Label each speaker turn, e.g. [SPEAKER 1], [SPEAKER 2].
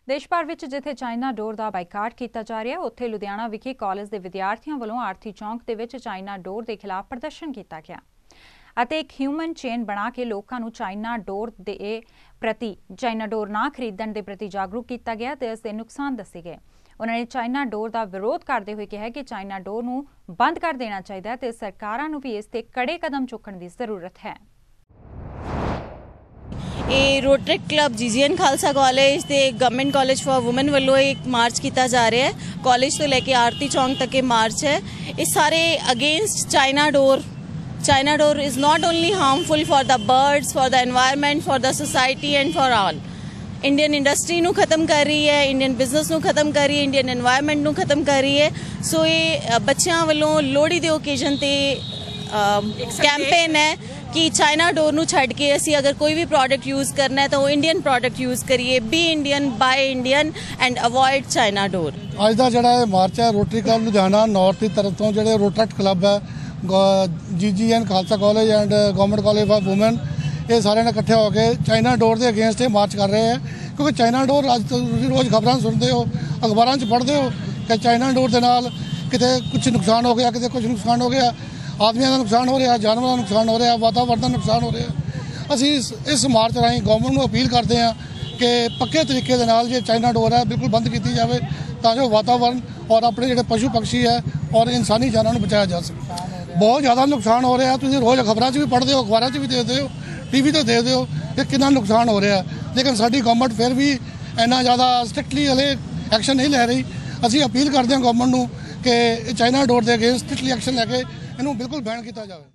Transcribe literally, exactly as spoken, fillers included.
[SPEAKER 1] देश भर विच जिथे चाइना डोर का बाइकाट किया जा रहा है, उत्थे लुधियाना विखे कॉलेज के विद्यार्थियों वालों आरती चौंक दे विच चाइना डोर के खिलाफ प्रदर्शन किया गया ਅਤੇ एक ह्यूमन चेन बना के लोगों को चाइना डोर के प्रति चाइना डोर ना खरीदण के प्रति जागरूक किया गया ते इसके नुकसान दसे गए। उन्होंने चाइना डोर का विरोध करते हुए कहा कि चाइना डोर नूं बंद कर देना चाहिए ते सरकारां नूं भी इस ते कड़े कदम चुकण की जरूरत है।
[SPEAKER 2] ਇਹ rotary club GGN Khalsa college ਤੇ ਗਵਰਨਮੈਂਟ ਕਾਲਜ ਫॉर ਵੂਮਨ ਵੱਲੋਂ ਇੱਕ ਮਾਰਚ ਕੀਤਾ ਜਾ ਰਿਹਾ ਹੈ। ਕਾਲਜ ਤੋਂ ਲੈ ਕੇ ਆਰਤੀ ਚੌਂਕ ਤੱਕ ਇਹ ਮਾਰਚ ਹੈ। ਇਹ ਸਾਰੇ against China door. China door is not only harmful for the birds, for the environment, for the society and for all. Indian industry ਨੂੰ ਖਤਮ ਕਰ ਰਹੀ ਹੈ, ਇੰਡੀਅਨ ਬਿਜ਼ਨਸ ਨੂੰ ਖਤਮ ਕਰ ਰਹੀ ਹੈ, ਇੰਡੀਅਨ एनवायरमेंट ਨੂੰ ਖਤਮ ਕਰ ਰਹੀ ਹੈ। ਸੋ ਇਹ ਬੱਚਿਆਂ ਵੱਲੋਂ ਲੋਹੜੀ ਦੇ ਓਕੇਜ਼ਨ ਤੇ कैंपेन है कि चाइना डोर नूं छड्ड के असी अगर कोई भी प्रोडक्ट यूज़ करना है तो वो इंडियन प्रोडक्ट यूज़ करिए। Be Indian, buy Indian and avoid China door.
[SPEAKER 3] अज का जिहड़ा मार्च है रोटरी क्लब लुधियाना नॉर्थ की तरफ तो जिहड़े रोटरेक्ट क्लब है G G N Khalsa college and government college for women, ये सारे ने इकट्ठे होकर चाइना डोर के अगेंस्ट मार्च कर रहे हैं। क्योंकि चाइना डोर अज तुसीं रोज़ खबरां सुनते हो, अखबारां च पढ़ते हो कि चाइना डोर के नाल किते कुछ नुकसान हो गया, किते कुछ नुकसान हो गया, आदमियों का नुकसान हो रहा, जानवरों का नुकसान हो रहा, वातावरण का नुकसान हो रहा। असी इस, इस मार्च राही गवर्नमेंट को अपील करते हैं कि पक्के तरीके दे नाल जे चाइना डोर है बिल्कुल बंद की जाए तां जो वातावरण और अपने जोड़े पशु पक्षी है और इंसानी जानों को बचाया जा सके। बहुत ज़्यादा नुकसान हो रहा, तुसीं रोज़ खबरों भी पढ़ते हो, अखबारों भी देखते हो, टी वी तो देखते हो कि कितना नुकसान हो रहा है। लेकिन साडी गवर्नमेंट फिर भी इन्ना ज़्यादा स्ट्रिक्टली हले एक्शन नहीं ले रही। असी अपील करते हैं गवर्नमेंट को कि चाइना डोर के अगेंस्ट स्ट्रिक्टली एक्शन लैके इन्हूं बिल्कुल बैन किया जाए।